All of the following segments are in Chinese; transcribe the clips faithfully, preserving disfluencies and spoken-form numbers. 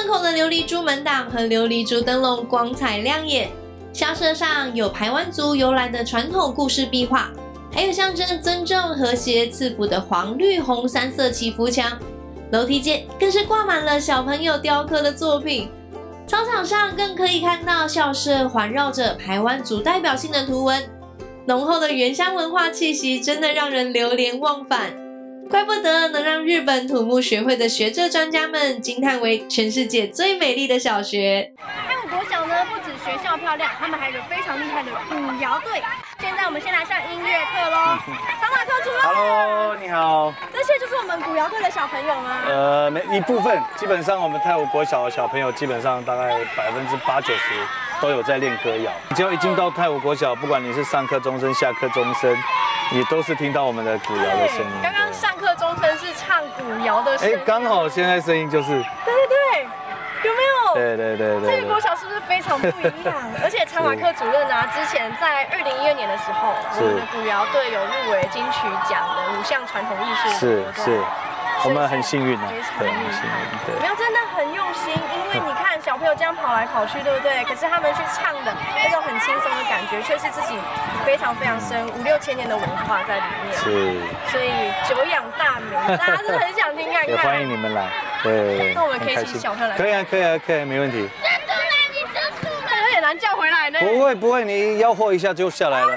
门口的琉璃珠门挡和琉璃珠灯笼光彩亮眼，校舍上有排湾族由来的传统故事壁画，还有象征尊重和谐赐福的黄绿红三色祈福墙。楼梯间更是挂满了小朋友雕刻的作品，操场上更可以看到校舍环绕着排湾族代表性的图文，浓厚的原乡文化气息真的让人流连忘返。怪不得能让日本土木学会的学者专家们惊叹为全世界最美丽的小学。 太武国小呢，不止学校漂亮，他们还有非常厉害的古谣队。现在我们先来上音乐课喽。长马科主任 ，Hello， 你好。 这些就是我们古谣队的小朋友吗？ 呃，每一部分，基本上我们太武国小的小朋友，基本上大概百分之八九十都有在练歌谣。只要一进到太武国小，不管你是上课钟声、下课钟声，你都是听到我们的古谣的声音。 刚刚上课钟声是唱古谣的声音。 哎，刚好现在声音就是。 对对对。有没有？ 对对对对。 这个国小是不是非常不一样？而且长马科主任啊，之前在二零一二年的时候，我们的古谣队有入围金曲奖的五项传统艺术是是，我们很幸运啊， 对，很幸运。对，没有，真的很用心，因为你看小朋友这样跑来跑去，对不对？可是他们去唱的那种很轻松的感觉，却是自己非常非常深五六千年的文化在里面。 是。 所以久仰大名，大家是很想听看看。 也欢迎你们来。对， 那我们可以请小朋友来。 可以啊，可以啊，可以，没问题。 真的来，你真出来，有点难叫回来呢。 不会不会，你吆喝一下就下来了。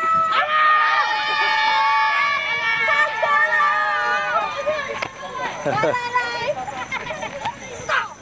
来来来，到。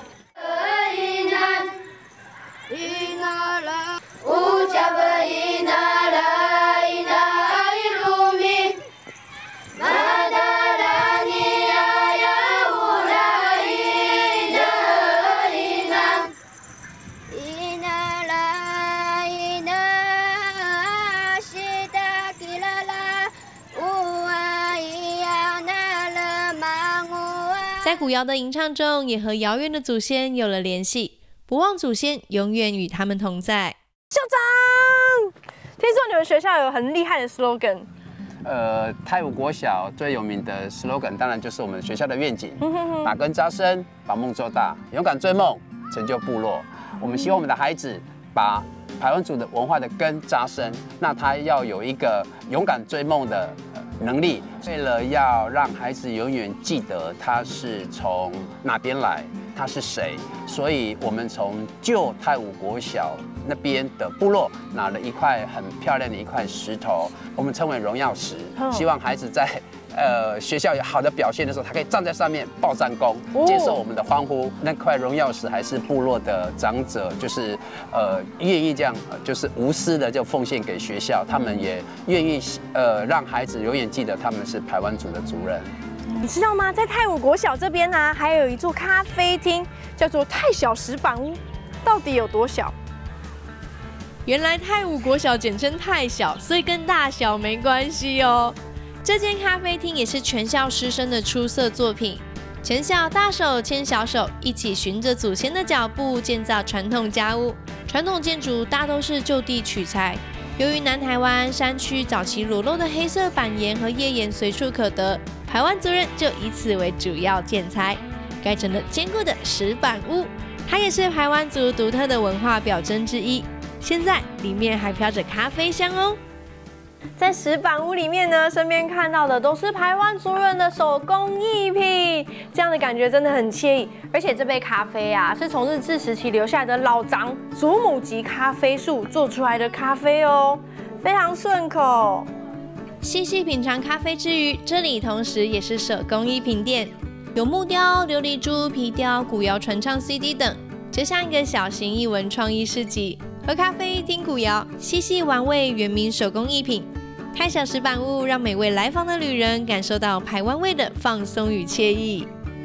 在古谣的吟唱中，也和遥远的祖先有了联系，不忘祖先，永远与他们同在。 校长，听说你们学校有很厉害的 slogan。 呃，太武国小最有名的 slogan 当然就是我们学校的愿景，把根扎深，把梦做大，勇敢追梦，成就部落。我们希望我们的孩子把排湾族的文化的根扎深，那他要有一个勇敢追梦的能力。为了要让孩子永远记得他是从哪边来，他是谁，所以我们从旧太武国小那边的部落拿了一块很漂亮的一块石头，我们称为荣耀石，希望孩子在呃学校有好的表现的时候，他可以站在上面报战功，接受我们的欢呼。那块荣耀石还是部落的长者，就是呃愿意这样，就是无私的就奉献给学校，他们也愿意呃让孩子永远记得他们是排湾族的族人。 你知道吗？在太武国小这边呢、啊，还有一座咖啡厅，叫做太小石板屋。到底有多小？ 原来太武国小简称太小，所以跟大小没关系哦。这间咖啡厅也是全校师生的出色作品，全校大手牵小手，一起循着祖先的脚步建造传统家屋。传统建筑大都是就地取材，由于南台湾山区早期裸露的黑色板岩和页岩随处可得，排湾族人就以此为主要建材，盖成了坚固的石板屋。它也是排湾族独特的文化表征之一。现在里面还飘着咖啡香哦。 在石板屋里面呢，身边看到的都是排湾族人的手工艺品，这样的感觉真的很惬意。而且这杯咖啡啊，是从日治时期留下来的老长祖母级咖啡树做出来的咖啡哦，非常顺口。 细细品尝咖啡之余，这里同时也是手工艺品店，有木雕、琉璃珠、皮雕、古谣传唱 C D 等，就像一个小型艺文创意市集。喝咖啡、听古谣，细细玩味原民手工艺品。太小石板屋让每位来访的旅人感受到排湾味的放松与惬意。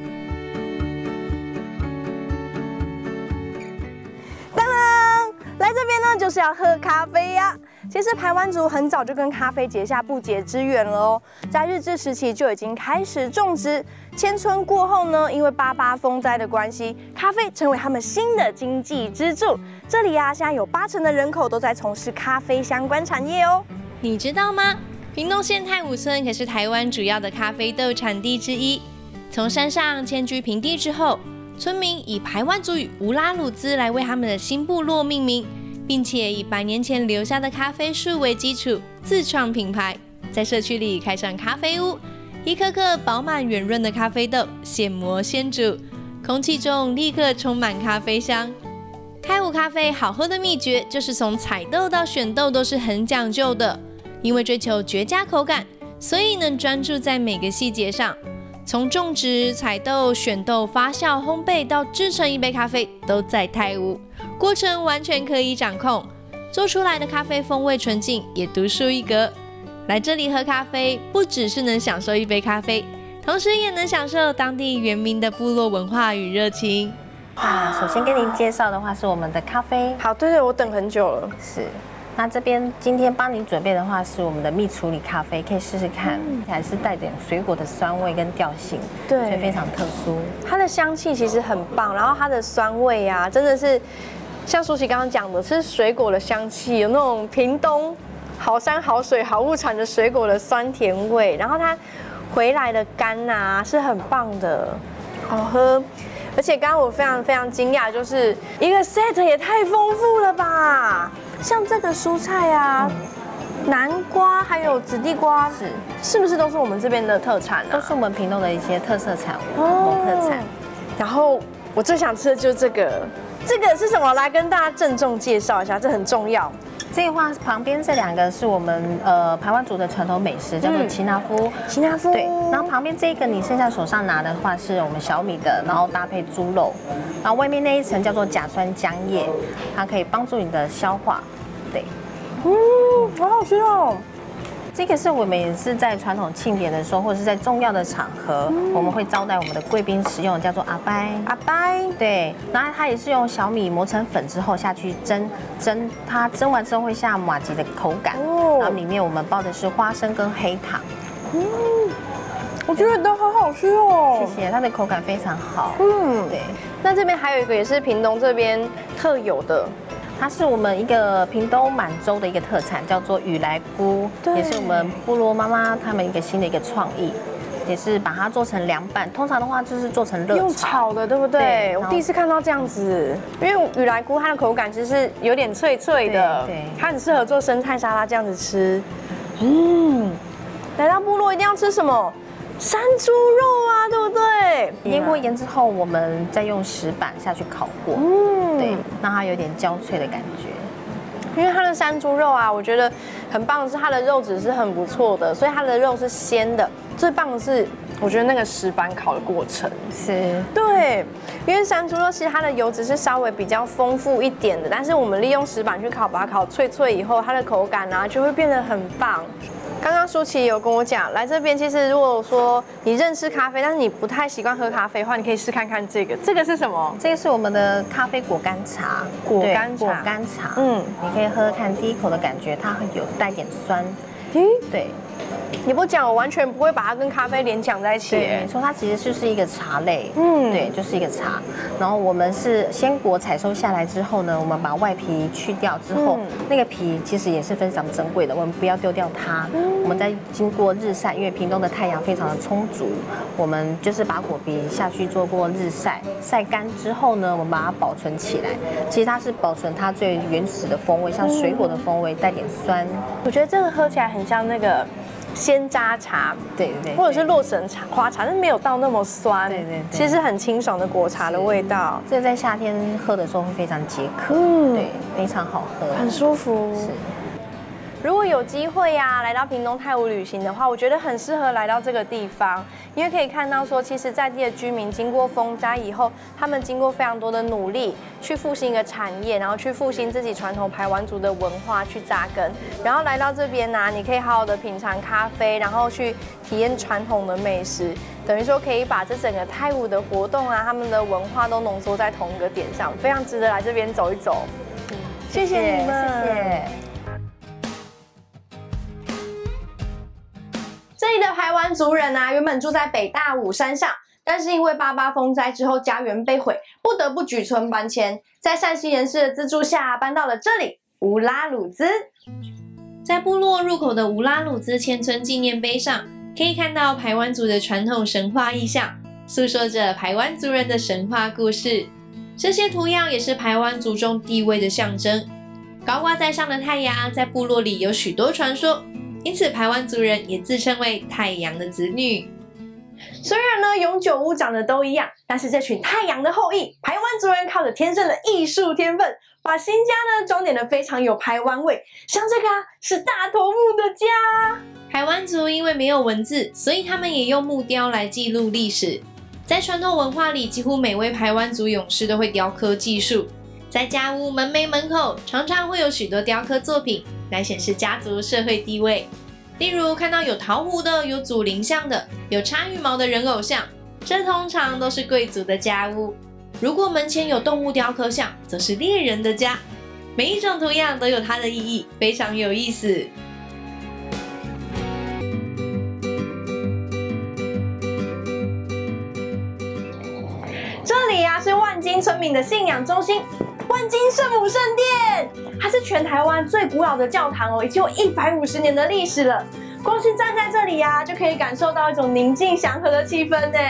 当当，来这边呢就是要喝咖啡呀。其实排湾族很早就跟咖啡结下不解之缘了哦，在日治时期就已经开始种植。迁村过后呢，因为八八风灾的关系，咖啡成为他们新的经济支柱。这里啊，现在有八成的人口都在从事咖啡相关产业哦。 你知道吗？屏东县太武村可是台湾主要的咖啡豆产地之一。从山上迁居平地之后， 村民以排湾族语乌拉鲁兹来为他们的新部落命名，并且以百年前留下的咖啡树为基础，自创品牌，在社区里开上咖啡屋，一颗颗饱满圆润的咖啡豆现磨现煮，空气中立刻充满咖啡香。太武咖啡好喝的秘诀就是从采豆到选豆都是很讲究的，因为追求绝佳口感，所以能专注在每个细节上。从种植、采豆、选豆、发酵、烘焙到制成一杯咖啡，都在太武，过程完全可以掌控，做出来的咖啡风味纯净，也独树一格。来这里喝咖啡，不只是能享受一杯咖啡，同时也能享受当地原民的部落文化与热情。 啊，首先跟您介绍的话是我们的咖啡。 好，对对，我等很久了。 是。那这边今天帮你准备的话是我们的蜜处理咖啡，可以试试看，嗯、还是带点水果的酸味跟调性， 对， 所以非常特殊。 它的香气其实很棒，然后它的酸味啊，真的是像舒淇刚刚讲的，是水果的香气，有那种屏东好山好水好物产的水果的酸甜味，然后它回来的干啊是很棒的，好喝。而且刚刚我非常非常惊讶，就是一个 set 也太丰富了吧！像这个蔬菜啊，嗯、南瓜还有紫地瓜，是是不是都是我们这边的特产啊？ 都是我们屏东的一些特色产物，哦、特产。 然后我最想吃的就是这个，这个是什么？来跟大家郑重介绍一下，这很重要。 这个话旁边这两个是我们呃排湾族的传统美食，叫做奇纳夫。 奇纳夫。 对，然后旁边这个你剩下手上拿的话是我们小米的，然后搭配猪肉，然后外面那一层叫做甲酸浆叶，它可以帮助你的消化。对， 嗯，好好吃哦。 这个是我们也是在传统庆典的时候，或者是在重要的场合，嗯、我们会招待我们的贵宾食用，叫做阿拜。 阿拜， 对，然后它也是用小米磨成粉之后下去蒸，蒸它蒸完之后会下麻糬的口感，哦、然后里面我们包的是花生跟黑糖。 嗯，我觉得都好好吃哦。 谢谢，它的口感非常好。 嗯， 对。 那这边还有一个也是屏东这边特有的。 它是我们一个屏东满洲的一个特产，叫做雨来菇，也是我们部落妈妈他们一个新的一个创意，也是把它做成凉拌。通常的话就是做成热炒， 用炒的，对不对？对，我第一次看到这样子，因为雨来菇它的口感其实是有点脆脆的，对，它很适合做生菜沙拉这样子吃。嗯，来到部落一定要吃什么？山猪肉啊，对不对？ 腌过盐之后，我们再用石板下去烤过，嗯，对，让它有点焦脆的感觉。 因为它的山猪肉啊，我觉得很棒的是它的肉质是很不错的，所以它的肉是鲜的。最棒的是，我觉得那个石板烤的过程是对，因为山猪肉其实它的油脂是稍微比较丰富一点的，但是我们利用石板去烤，把它烤脆脆以后，它的口感啊就会变得很棒。刚刚舒淇有跟我讲，来这边其实如果说你认识咖啡，但是你不太习惯喝咖啡的话，你可以试看看这个。这个是什么？ 这个是我们的咖啡果干茶。 果干茶。 果干茶。嗯，你可以喝喝看，第一口的感觉，它会有带点酸。 咦， 对。 你不讲，我完全不会把它跟咖啡联想在一起。 对，没错，它其实就是一个茶类。嗯，对，就是一个茶。然后我们是鲜果采收下来之后呢，我们把外皮去掉之后，嗯、那个皮其实也是非常珍贵的，我们不要丢掉它。嗯、我们在经过日晒，因为屏东的太阳非常的充足，我们就是把果皮下去做过日晒，晒干之后呢，我们把它保存起来。其实它是保存它最原始的风味，像水果的风味，带点酸。 我觉得这个喝起来很像那个。鲜榨茶， 对对对， 或者是洛神茶、花茶，但没有到那么酸， 对对， 其实很清爽的果茶的味道。 这个在夏天喝的时候会非常解渴，嗯，对，非常好喝， 很舒服。 是。 如果有机会呀、啊，来到屏东太武旅行的话，我觉得很适合来到这个地方，因为可以看到说，其实在地的居民经过风灾以后，他们经过非常多的努力，去复兴一个产业，然后去复兴自己传统排湾族的文化，去扎根，然后来到这边呢、啊，你可以好好的品尝咖啡，然后去体验传统的美食，等于说可以把这整个太武的活动啊，他们的文化都浓缩在同一个点上，非常值得来这边走一走。嗯、谢谢你们， 谢谢。 这里的排湾族人啊，原本住在北大武山上，但是因为八八风灾之后家园被毁，不得不举村搬迁，在善心人士的资助下，搬到了这里乌拉鲁兹。 在部落入口的乌拉鲁兹迁村纪念碑上，可以看到排湾族的传统神话意象， 诉说着排湾族人的神话故事。这些图样也是排湾族中地位的象征。高挂在上的太阳，在部落里有许多传说，因此排湾族人也自称为太阳的子女。 虽然呢永久屋长得都一样，但是这群太阳的后裔排湾族人靠着天生的艺术天分，把新家呢装点得非常有排湾味。像这个啊，是大头目的家。 排湾族因为没有文字，所以他们也用木雕来记录历史。在传统文化里，几乎每位排湾族勇士都会雕刻技术。在家屋门楣门口，常常会有许多雕刻作品来显示家族社会地位。例如看到有陶壶的，有祖灵像的，有插羽毛的人偶像，这通常都是贵族的家屋。如果门前有动物雕刻像，则是猎人的家。每一种图样都有它的意义，非常有意思。 这里啊是万金村民的信仰中心，万金圣母圣殿，它是全台湾最古老的教堂哦，已经有一百五十年的历史了。光是站在这里啊，就可以感受到一种宁静祥和的气氛呢。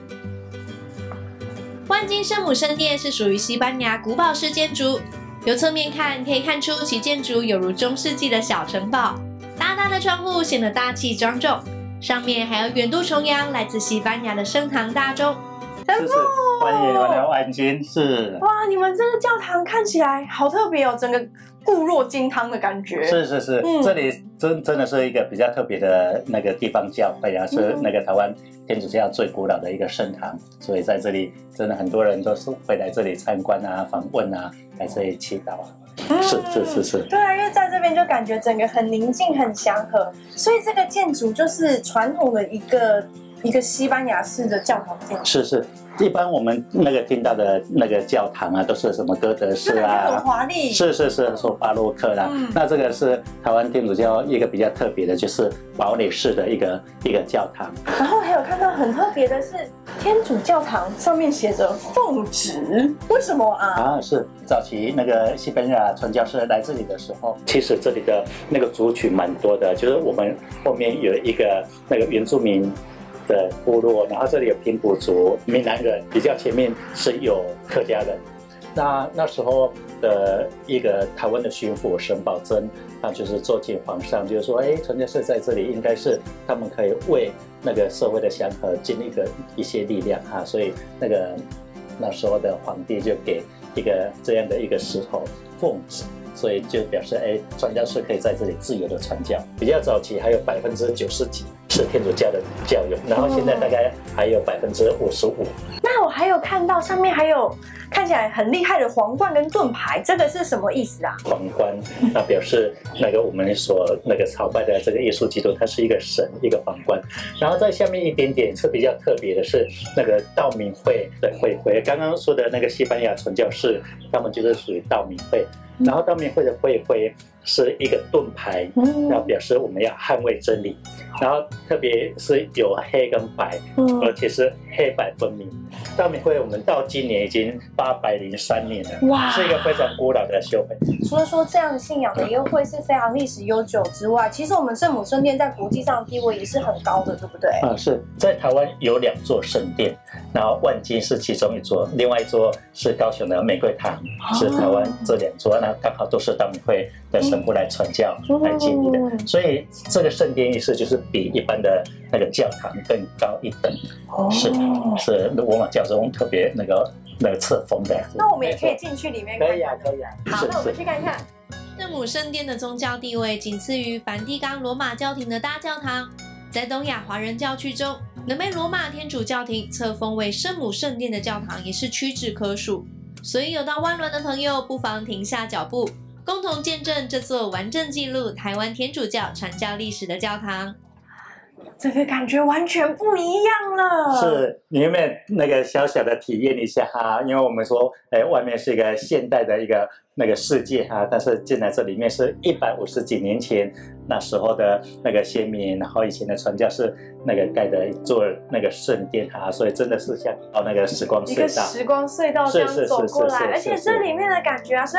万金圣母圣殿是属于西班牙古堡式建筑，由侧面看可以看出其建筑有如中世纪的小城堡，大大的窗户显得大气庄重，上面还有远渡重洋来自西班牙的升堂大钟。 神父， 欢迎我的万金，是哇，你们这个教堂看起来好特别哦，整个固若金汤的感觉。 是是是，嗯、这里真真的是一个比较特别的那个地方教会啊，是那个台湾天主教最古老的一个圣堂，所以在这里真的很多人都是会来这里参观啊、访问啊，来这里祈祷啊。嗯、是是是是， 对啊，因为在这边就感觉整个很宁静、很祥和，所以这个建筑就是传统的一个。一个西班牙式的教堂建筑。 是是，一般我们那个听到的那个教堂啊，都是什么哥德式啊， 很华丽。 是是是，说巴洛克啦。嗯、那这个是台湾天主教一个比较特别的，就是堡垒式的一个一个教堂。 然后还有看到很特别的是，天主教堂上面写着奉旨，为什么啊？ 啊，是早期那个西班牙传教士来这里的时候，其实这里的那个族群蛮多的，就是我们后面有一个那个原住民的部落，然后这里有平埔族、闽南人，比较前面是有客家人。那那时候的一个台湾的巡抚沈葆桢，他就是奏进皇上，就是说，哎，传教士在这里应该是他们可以为那个社会的祥和尽一个一些力量哈，所以那个那时候的皇帝就给一个这样的一个石头奉旨。所以就表示，哎，传教士可以在这里自由的传教。比较早期还有百分之九十几是天主教的教友，然后现在大概还有百分之五十五。 那我还有看到上面还有看起来很厉害的皇冠跟盾牌，这个是什么意思啊？ 皇冠，那表示那个我们所那个朝拜的这个耶稣基督，它是一个神，一个皇冠。然后在下面一点点是比较特别的是那个道明会的会徽，刚刚说的那个西班牙传教士，他们就是属于道明会。然后道明会的会徽是一个盾牌，然后表示我们要捍卫真理。然后特别是有黑跟白，而且是黑白分明。道明会我们到今年已经八百零三年了，哇，是一个非常古老的修会。 除了说这样的信仰的优惠是非常历史悠久之外，其实我们圣母圣殿在国际上的地位也是很高的，对不对？ 啊，是在台湾有两座圣殿，然后万金是其中一座，另外一座是高雄的玫瑰堂，是台湾这两座，那刚好都是道明会的神父来传教、嗯、来建立的，所以这个圣殿意思就是比一般的那个教堂更高一等，哦、是是罗马教宗特别那个那个册封的。 那我们也可以进去里面看看， 可以啊，可以啊。 好，那我们去看看。 圣母圣殿的宗教地位仅次于梵蒂冈罗马教廷的大教堂，在东亚华人教区中，能被罗马天主教廷册封为圣母圣殿的教堂也是屈指可数。所以有到万峦的朋友，不妨停下脚步，共同见证这座完整记录台湾天主教传教历史的教堂。 这个感觉完全不一样了。 是，你有没有那个小小的体验一下哈？因为我们说，哎，外面是一个现代的一个那个世界哈，但是进来这里面是一百五十几年前那时候的那个先民，然后以前的传教士那个盖的一座那个圣殿哈，所以真的是像到那个时光隧道， 一个时光隧道这样走过来，而且这里面的感觉啊，虽然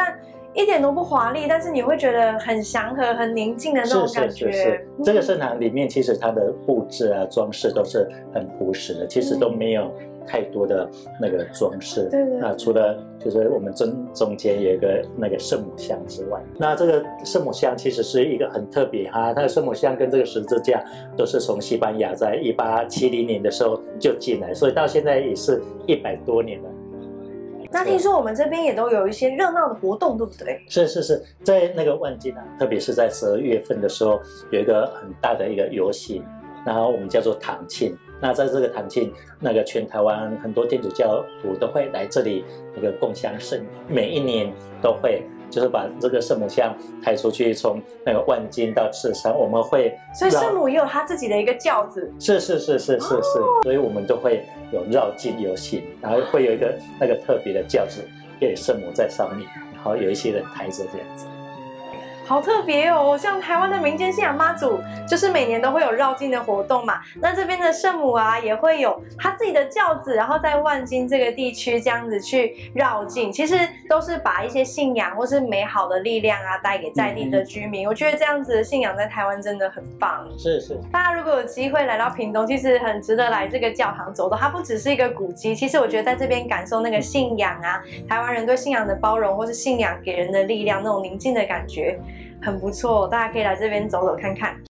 一点都不华丽，但是你会觉得很祥和、很宁静的那种感觉。 是是是是，这个圣堂里面其实它的布置啊、装饰都是很朴实的，其实都没有太多的那个装饰。 对对。 那除了就是我们中中间有一个那个圣母像之外，那这个圣母像其实是一个很特别哈，它的圣母像跟这个十字架都是从西班牙在一八七零年的时候就进来，所以到现在也是一百多年了。 那听说我们这边也都有一些热闹的活动，对不对？ 是是是，在那个万金啊，特别是在十二月份的时候，有一个很大的一个游行，然后我们叫做堂庆。那在这个堂庆，那个全台湾很多天主教徒都会来这里那个共襄盛举，每一年都会。就是把这个圣母像抬出去，从那个万金到赤山，我们会， 所以圣母也有她自己的一个轿子， 是是是是是是，哦、所以我们都会有绕境游行，然后会有一个那个特别的轿子，给圣母在上面，然后有一些人抬着这样子。 好特别哦！像台湾的民间信仰妈祖，就是每年都会有绕境的活动嘛。那这边的圣母啊，也会有她自己的轿子，然后在万金这个地区这样子去绕境，其实都是把一些信仰或是美好的力量啊带给在地的居民。嗯、我觉得这样子的信仰在台湾真的很棒。 是是， 大家如果有机会来到屏东，其实很值得来这个教堂走走。它不只是一个古迹，其实我觉得在这边感受那个信仰啊，台湾人对信仰的包容，或是信仰给人的力量那种宁静的感觉。很不错，大家可以来这边走走看看。